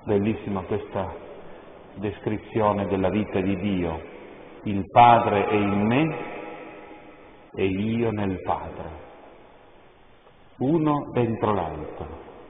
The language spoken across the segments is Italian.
Bellissima questa descrizione della vita di Dio. Il Padre è in me e io nel Padre. Uno dentro l'altro.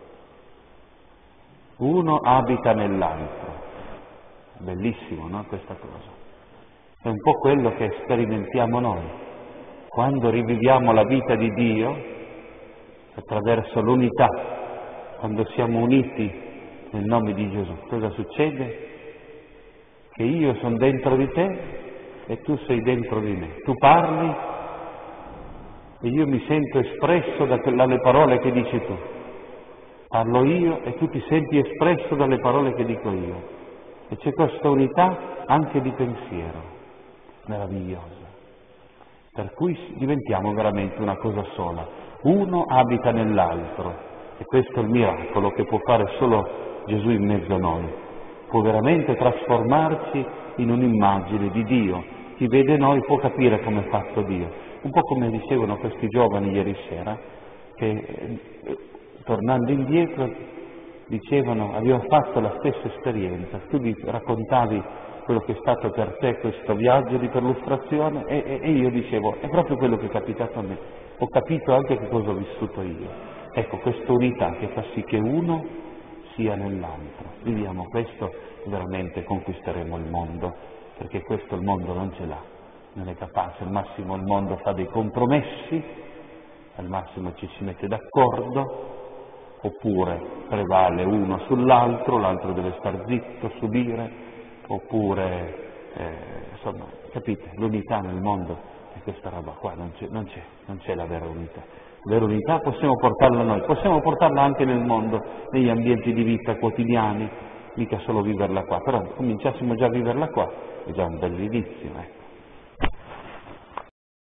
Uno abita nell'altro. Bellissimo, no, questa cosa? È un po' quello che sperimentiamo noi. Quando riviviamo la vita di Dio, attraverso l'unità, quando siamo uniti nel nome di Gesù, cosa succede? Che io sono dentro di te e tu sei dentro di me. Tu parli e io mi sento espresso dalle parole che dici tu. Parlo io e tu ti senti espresso dalle parole che dico io. E c'è questa unità anche di pensiero, meravigliosa. Per cui diventiamo veramente una cosa sola. Uno abita nell'altro e questo è il miracolo che può fare solo Gesù in mezzo a noi. Può veramente trasformarci in un'immagine di Dio. Chi vede noi può capire come è fatto Dio. Un po' come dicevano questi giovani ieri sera, che tornando indietro dicevano abbiamo fatto la stessa esperienza. Tu raccontavi quello che è stato per te questo viaggio di perlustrazione e io dicevo è proprio quello che è capitato a me. Ho capito anche che cosa ho vissuto io. Ecco, questa unità che fa sì che uno sia nell'altro. Viviamo questo e veramente conquisteremo il mondo, perché questo il mondo non ce l'ha, non è capace. Al massimo il mondo fa dei compromessi, al massimo ci si mette d'accordo, oppure prevale uno sull'altro, l'altro deve star zitto, subire, oppure, insomma, capite, l'unità nel mondo è questa roba qua, non c'è la vera unità. La vera unità possiamo portarla noi, possiamo portarla anche nel mondo, negli ambienti di vita quotidiani, mica solo viverla qua, però cominciassimo già a viverla qua, è già un bell'inizio,